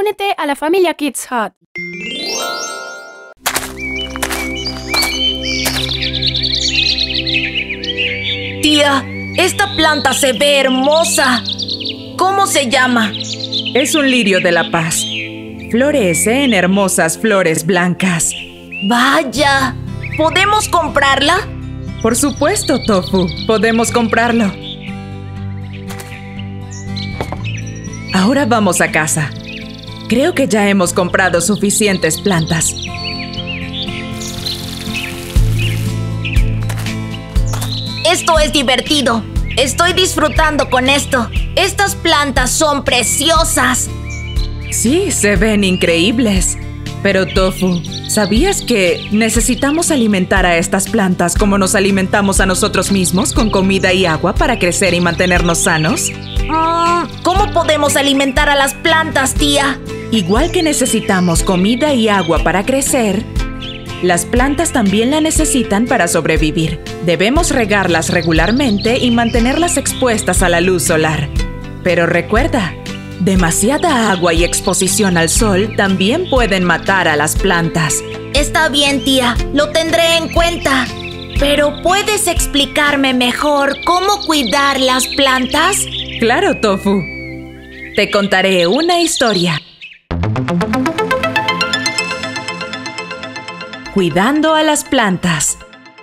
únete a la familia Kids Hut. Tía, esta planta se ve hermosa. ¿Cómo se llama? Es un lirio de la paz. Florece en hermosas flores blancas. ¡Vaya! ¿Podemos comprarla? Por supuesto, Tofu. Podemos comprarlo. Ahora vamos a casa. Creo que ya hemos comprado suficientes plantas. Esto es divertido. Estoy disfrutando con esto. Estas plantas son preciosas. Sí, se ven increíbles. Pero Tofu, ¿sabías que necesitamos alimentar a estas plantas como nos alimentamos a nosotros mismos, con comida y agua para crecer y mantenernos sanos? ¿Cómo podemos alimentar a las plantas, tía? Igual que necesitamos comida y agua para crecer, las plantas también la necesitan para sobrevivir. Debemos regarlas regularmente y mantenerlas expuestas a la luz solar. Pero recuerda, demasiada agua y exposición al sol también pueden matar a las plantas. Está bien, tía. Lo tendré en cuenta. Pero ¿puedes explicarme mejor cómo cuidar las plantas? Claro, Tofu. Te contaré una historia. Cuidando a las plantas.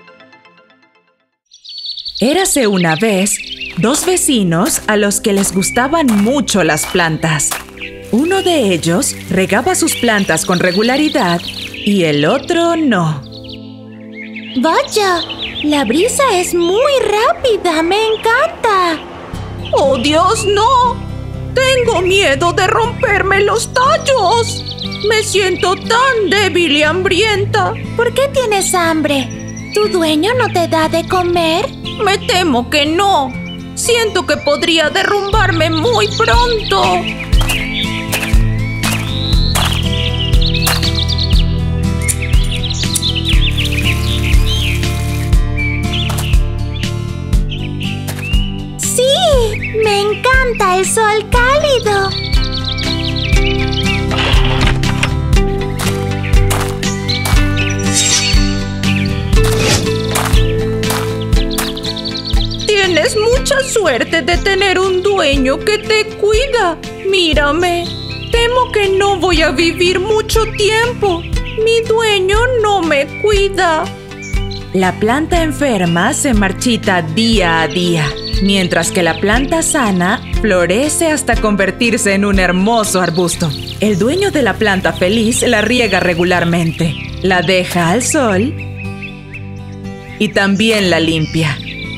Érase una vez dos vecinos a los que les gustaban mucho las plantas. Uno de ellos regaba sus plantas con regularidad y el otro no. ¡Vaya! La brisa es muy rápida. ¡Me encanta! ¡Oh, Dios, no! Tengo miedo de romperme los tallos. Me siento tan débil y hambrienta. ¿Por qué tienes hambre? ¿Tu dueño no te da de comer? Me temo que no. Siento que podría derrumbarme muy pronto. ¡Sí! ¡Me encanta el sol cálido! Tienes mucha suerte de tener un dueño que te cuida. Mírame, temo que no voy a vivir mucho tiempo. Mi dueño no me cuida. La planta enferma se marchita día a día, mientras que la planta sana florece hasta convertirse en un hermoso arbusto. El dueño de la planta feliz la riega regularmente, la deja al sol y también la limpia.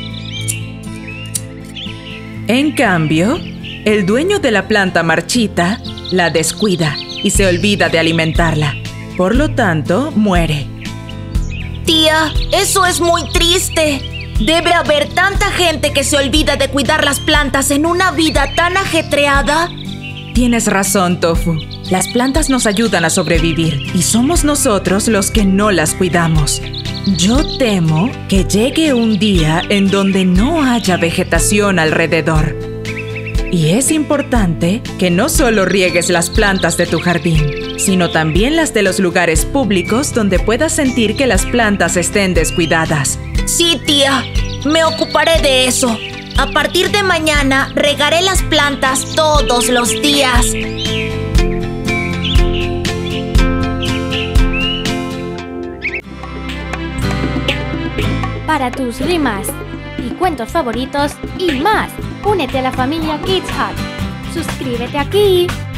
En cambio, el dueño de la planta marchita la descuida y se olvida de alimentarla. Por lo tanto, muere. Tía, eso es muy triste. ¿Debe haber tanta gente que se olvida de cuidar las plantas en una vida tan ajetreada? Tienes razón, Tofu. Las plantas nos ayudan a sobrevivir y somos nosotros los que no las cuidamos. Yo temo que llegue un día en donde no haya vegetación alrededor. Y es importante que no solo riegues las plantas de tu jardín, sino también las de los lugares públicos donde puedas sentir que las plantas estén descuidadas. Sí, tía. Me ocuparé de eso. A partir de mañana, regaré las plantas todos los días. Para tus rimas y cuentos favoritos y más, únete a la familia Kids Hut. Suscríbete aquí.